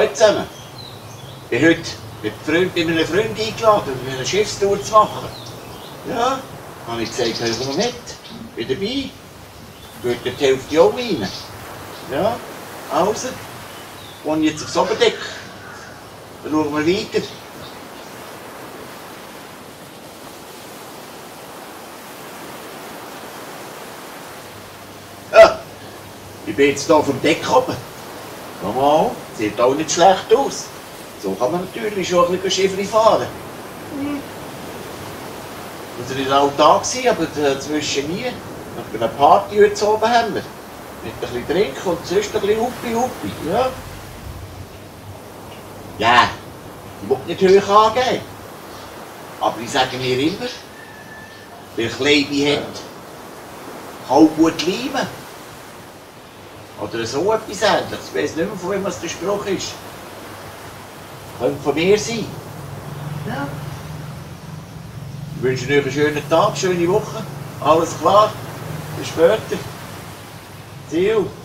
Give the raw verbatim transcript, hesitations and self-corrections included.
Hallo zusammen. Ich bin heute mit Freund, bei einem Freund eingeladen, um eine Schiffstour zu machen. Ja, habe ich gesagt, ich komme mit. Bin dabei. Gehört die Hälfte auch rein. Ja, also, wohne jetzt aufs Oberdeck. Dann schauen wir weiter. Ja, ich bin jetzt hier vom Deck oben. Komm mal, sieht auch nicht schlecht aus. So kann man natürlich schon ein bisschen Schiffli fahren. Hm. Das war nicht alltag, aber dazwischen nie. Nach einer Party heute oben haben wir. Mit ein bisschen Trinken und sonst ein bisschen Huppi Huppi. Ja, ja, ich will nicht hoch angehen. Aber ich sage mir immer, wer Kleibi hat, kann gut lieben. Oder so etwas Ähnliches. Ich weiss nicht mehr, von wem der Spruch ist. Könnte von mir sein. Ja. Ich wünsche euch einen schönen Tag, schöne Woche. Alles klar. Bis später. See you.